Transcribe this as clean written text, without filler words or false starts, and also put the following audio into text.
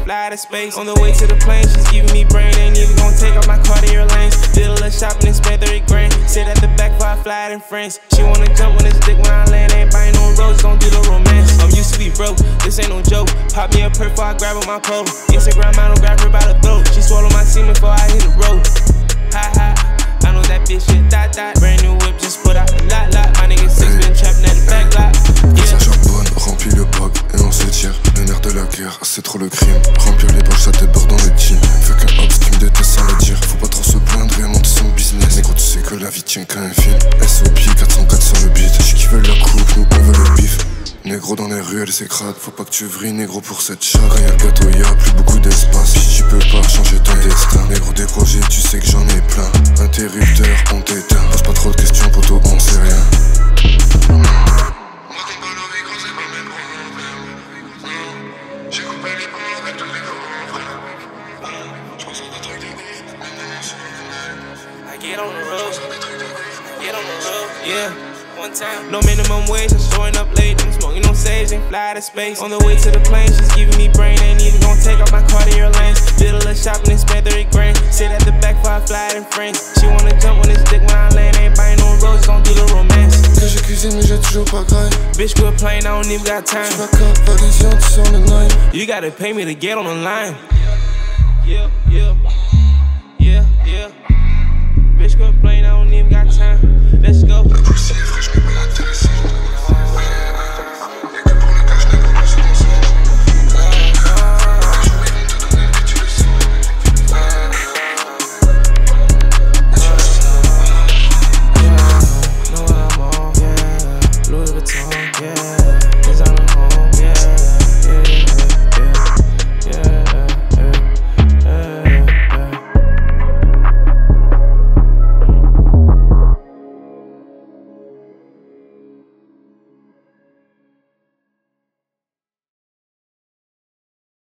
fly to space. On the way to the plane, she's giving me brain. Ain't even gonna take off my Cartier lanes. Did a little shopping and spent 30 grand. Sit at the back before I fly in France. She wanna jump when it's dick when I land. Ain't buying no roses, don't do the romance. I'm used to be broke, this ain't no joke. Pop me a perk before I grab on my pole. Instagram model, grab her by the throat. She swallow my semen before I hit the road. Ha ha, I know that bitch shit dot dot. Brand new whip, just put out a lot. My nigga 6 been trapping at the back lot. Ça charbonne, remplit le bac et on s'étire. Le nerf de la guerre, c'est trop le crime. Remplir les poches, ça déborde dans le team. Fais qu'un hops qui me déteste sans le dire. Faut pas trop se plaindre et monter son business. Négro, tu sais que la vie tient qu'à un fil. SOP 404 sur le beat. J'suis qui veut la coupe, nous on veut le bif. Négro dans les rues, elle s'écrase. Faut pas que tu vrilles, négro, pour cette chatte. Quand y'a le gâteau, y'a plus beaucoup d'espace. Si tu peux pas changer ton destin. Négro, des projets, tu sais que j'en ai plein. Interrupteur, on t'éteint. Pose pas trop de questions, poto, on sait rien. Get on the road, get on the road, yeah. One time, no minimum wage, I'm showing up late. I'm smoking on sage and fly to space. On the way to the plane, she's giving me brain. Ain't even gonna take off my Cartier lanes. Did a little shopping and spent 30 grand. Sit at the back before I fly in France. She wanna jump when it's dick when I land. Ain't buying no roses, don't do the romance. Que je cuisine mais j'ai toujours pas graille. Bitch quit playing, I don't even got time. J'suis pas cap, parisien, tu sens le nine. You gotta pay me to get on the line. Yeah, yeah, yeah, yeah. Bitch quit playing, I don't even got time. Let's go.